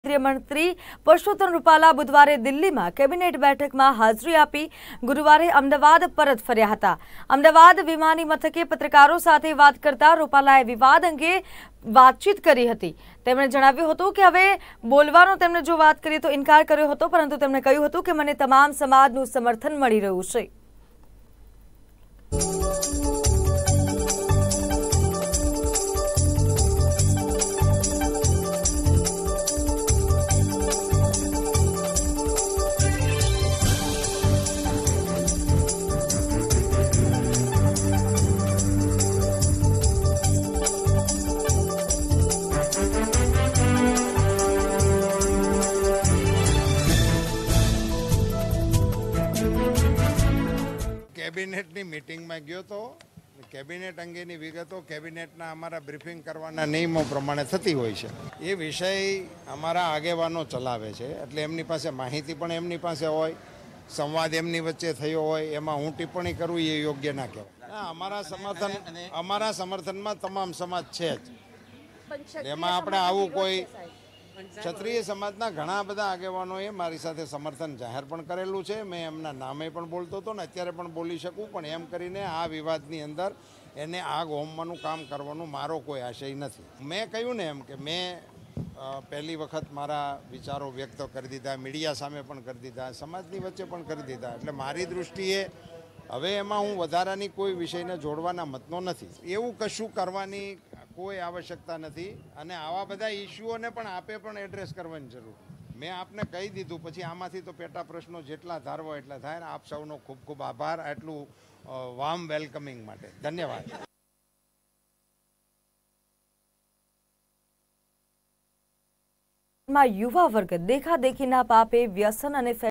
મંત્રી પરસોત્તમ રૂપાલા બુધવારે દિલ્હીમાં કેબિનેટ બેઠકમાં હાજરી આપી ગુરુવારે અમદાવાદ પરત ફર્યા હતા। અમદાવાદ વિમાની મથકે પત્રકારો સાથે વાત કરતા રૂપાલાએ વિવાદ અંગે વાતચીત કરી હતી। તેમણે જણાવ્યું હતું કે હવે બોલવાનો તેમણે જો વાત કરીએ તો ઇનકાર કર્યો હતો, પરંતુ તેમણે કહ્યું હતું કે મને તમામ સમાજનું સમર્થન મળી રહ્યું છે। કેબિનેટની મીટિંગમાં ગયો તો કેબિનેટ અંગેની વિગતો કેબિનેટના અમારા બ્રીફિંગ કરવાના નિયમો પ્રમાણે થતી હોય છે। એ વિષય અમારા આગેવાનો ચલાવે છે, એટલે એમની પાસે માહિતી પણ એમની પાસે હોય, સંવાદ એમની વચ્ચે થયો હોય, એમાં હું ટિપ્પણી કરું એ યોગ્ય ના કહેવાય। અમારા સમર્થનમાં તમામ સમાજ છે જ, એમાં આપણે આવું કોઈ ક્ષત્રિય સમાજના ઘણા બધા આગેવાનોએ મારી સાથે સમર્થન જાહેર પણ કરેલું છે। મેં એમના નામે પણ બોલતો હતો ને અત્યારે પણ બોલી શકું, પણ એમ કરીને આ વિવાદની અંદર એને આગ હોમવાનું કામ કરવાનું મારો કોઈ આશય નથી। મેં કહ્યું ને એમ કે મેં પહેલી વખત મારા વિચારો વ્યક્ત કરી દીધા, મીડિયા સામે પણ કરી દીધા, સમાજની વચ્ચે પણ કરી દીધા, એટલે મારી દૃષ્ટિએ હવે એમાં હું વધારાની કોઈ વિષયને જોડવાના મતનો નથી। એવું કશું કરવાની કોઈ આવશ્યકતા નથી, અને આવા બધા ઇસ્યુઓને પણ આપે પણ એડ્રેસ કરવાની જરૂર। મેં આપને કહી દીધું, પછી આમાંથી તો પેટા પ્રશ્નો જેટલા ધારવો એટલા થાય। આપ સૌનો ખૂબ ખૂબ આભાર આટલું વાર્મ વેલકમિંગ માટે। ધન્યવાદ। યુવા વર્ગ દેખાદેખીના પાપે વ્યસન અને